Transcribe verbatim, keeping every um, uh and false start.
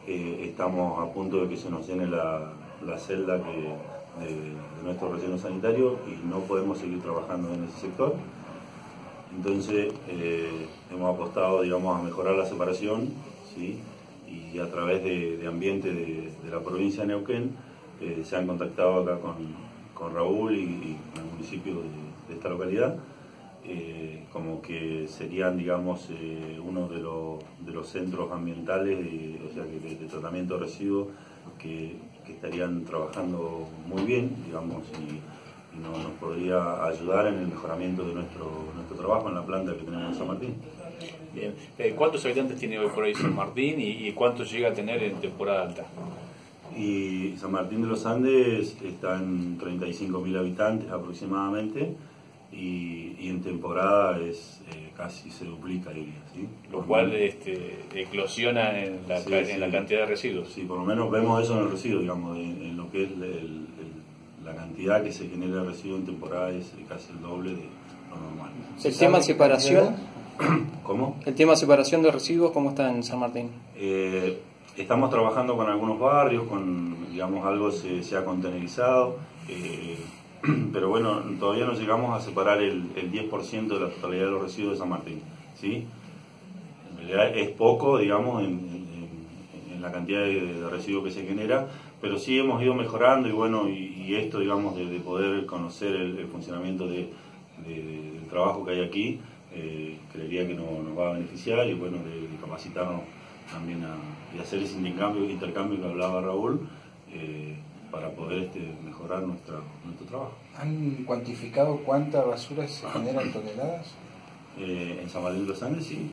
eh, estamos a punto de que se nos llene la, la celda que, de, de nuestro relleno sanitario y no podemos seguir trabajando en ese sector. Entonces eh, hemos apostado, digamos, a mejorar la separación, ¿sí? Y a través de, de ambiente de, de la provincia de Neuquén eh, se han contactado acá con, con Raúl y, y con el municipio de, de esta localidad, eh, como que serían, digamos, eh, uno de, lo, de los centros ambientales, de, o sea, que de, de tratamiento de residuos que, que estarían trabajando muy bien, digamos, y, y nos, nos podría ayudar en el mejoramiento de nuestro, nuestro trabajo en la planta que tenemos en San Martín. Bien. Eh, ¿Cuántos habitantes tiene hoy por ahí San Martín y, y cuántos llega a tener en temporada alta? Y San Martín de los Andes está en treinta y cinco mil habitantes aproximadamente y, y en temporada es eh, casi se duplica, diría, ¿sí? Lo cual este, eclosiona en la, sí, en sí. la cantidad de residuos. Sí, por lo menos vemos eso en el residuo, digamos, en, en lo que es el, el, la cantidad que se genera de residuo en temporada es casi el doble de lo normal. ¿El tema separación? ¿Cómo? ¿El tema separación de residuos cómo está en San Martín? Eh, estamos trabajando con algunos barrios, con, digamos, algo se, se ha contenerizado, eh, pero bueno, todavía no llegamos a separar el, el diez por ciento de la totalidad de los residuos de San Martín, ¿sí? En realidad es poco, digamos, en, en, en la cantidad de, de residuos que se genera, pero sí hemos ido mejorando y bueno, y, y esto, digamos, de, de poder conocer el, el funcionamiento de, de, del trabajo que hay aquí, eh, creería que no, nos va a beneficiar y bueno, de, de capacitarnos también a, y hacer ese intercambio, intercambio que hablaba Raúl, eh, para poder este, mejorar nuestra, nuestro trabajo. ¿Han cuantificado cuánta basura se genera en toneladas? Eh, en San Martín de los Andes sí,